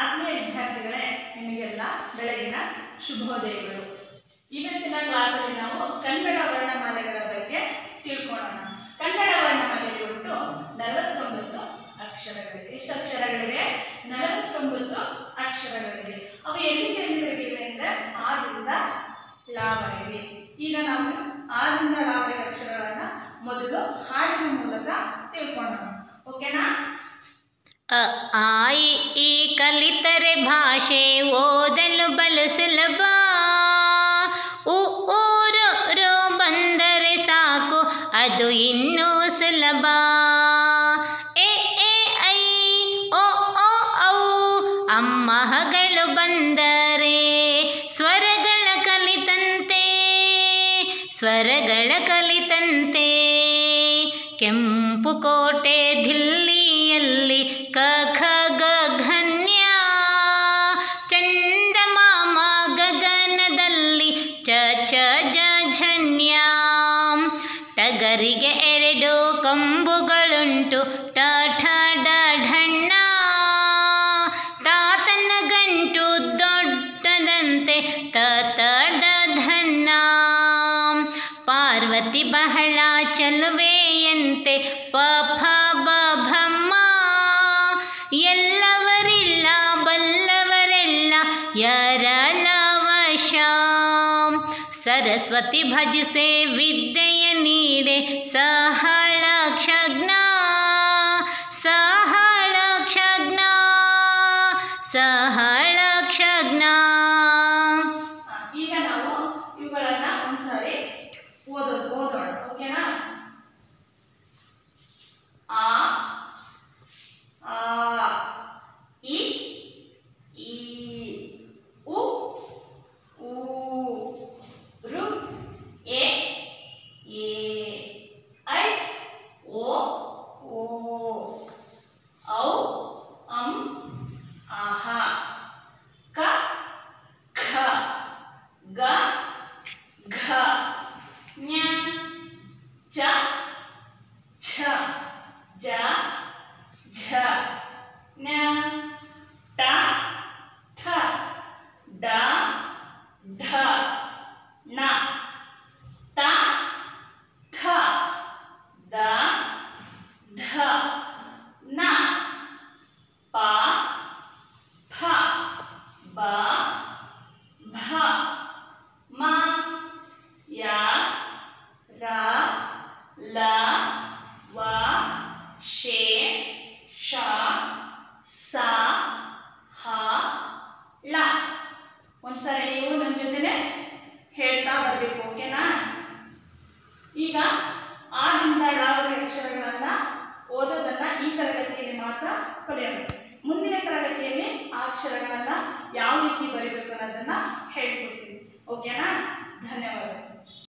ಆತ್ಮೀಯ ವಿದ್ಯಾರ್ಥಿಗಳೇ, ನಿಮಗೆಲ್ಲ ಬೆಳಗಿನ ಶುಭೋದಯಗಳು. ಇವತ್ತಿನ ಕ್ಲಾಸಲ್ಲಿ ನಾವು ಕನ್ನಡ ವರ್ಣಮಾಲೆಗಳ ಬಗ್ಗೆ ತಿಳ್ಕೊಳ್ಳೋಣ. ಕನ್ನಡ ವರ್ಣಮಾಲೆಗೆ ಒಟ್ಟು 49 ಅಕ್ಷರಗಳಿವೆ. ಎಷ್ಟು ಅಕ್ಷರಗಳಿವೆ? 49 ಅಕ್ಷರಗಳಿವೆ. ಅವು ಎಲ್ಲಿಂದ ಅಂದ್ರೆ ಆದಿಂದ ಲಾವರೆಗೆ. ಈಗ ನಾವು ಆದಿಂದ ಲಾವರೆಗೆ ಅಕ್ಷರಗಳನ್ನ ಮೊದಲು ಹಾಡಿನ ಮೂಲಕ ತಿಳ್ಕೊಳ್ಳೋಣ. ಓಕೆನಾ? ಆ ಈ ಕಲಿತರೆ ಭಾಷೆ ಓದಲು ಬಲು ಸುಲಭ. ಊರು ರು ಬಂದರೆ ಸಾಕು ಅದು ಇನ್ನೂ ಸುಲಭ. ಎ ಎ ಐ ಓ ಓ ಔ ಅಮ್ಮಗಳು ಬಂದರೆ ಸ್ವರಗಳ ಕಲಿತಂತೆ, ಸ್ವರಗಳ ಕಲಿತಂತೆ. ಕೆಂಪು ಕೋಟೆ ದಿಲ್ಲಿಯಲ್ಲಿ ಕ ಖ ಗ ಘನ್ಯ, ಚಂದಮಾಮ ಗಗನದಲ್ಲಿ ಚ ಚ ಜ ಝನ್ಯ. ಟಗರಿಗೆ 2 ಕೊಂಬುಗಳುಂಟು ಟ ಠ ಡ ಢಣ್ಣ. ತಾತನ ಗಂಟು ದೊಡ್ಡದಂತೆ ತ ತ ಡ ಧನ್ನ. ಪಾರ್ವತಿ ಬಹಳ ಚಲುವೆಯಂತೆ ಪ ಫ ಬ ಭಮ್ಮ. ಎಲ್ಲವರಿಲ್ಲ ಬಲ್ಲವರೆಲ್ಲ ಯರಲವಶ. ಸರಸ್ವತಿ ಭಜಿಸೆ ವಿದ್ಯೆಯ ನೀಡೆ ಸಹಳಕ್ಷಜ್ಞ, ಸಹಳಕ್ಷಜ್ಞ, ಸಹಳಕ್ಷಜ್ಞ. ಈಗ ನಾವು ಇವುಗಳನ್ನ ಒಂದ್ಸರಿ ಓದೋಣ. ಓಕೆನಾ? ಆ ಆ ಇ ಈ ಉ ಊ ರು ಎ ಎ ಐ ಓ ಓ ಔ ಅಂ ಆಹ ಕ ಖ ಗ ಘ ಞ ಚ ಛ ಜ ಝ ಞ ಟ ಠ ಡ ಢ ಣ ತ ಥ ದ ಧ ನ ಪ ಫ ಬ ಭ ಮ ಯ ರ ಲ ವ ಶೇ ಶ ಸ ಹ ಳ. ಒಂದ್ಸರಿ ನೀವು ನನ್ನ ಜೊತೆನೆ ಹೇಳ್ತಾ ಬರಬೇಕು. ಓಕೆನಾ? ಈಗ ಆದಿಂದ ಳವರೆಗೆ ಅಕ್ಷರಗಳನ್ನ ಓದೋದನ್ನ ಈ ತರಗತಿಯಲ್ಲಿ ಮಾತ್ರ ಕಲಿಯೋಣ. ಮುಂದಿನ ತರಗತಿಯಲ್ಲಿ ಆ ಅಕ್ಷರಗಳನ್ನ ಯಾವ ರೀತಿ ಬರೀಬೇಕು ಅನ್ನೋದನ್ನ ಹೇಳ್ಕೊಡ್ತೀನಿ. ಓಕೆನಾ? ಧನ್ಯವಾದ.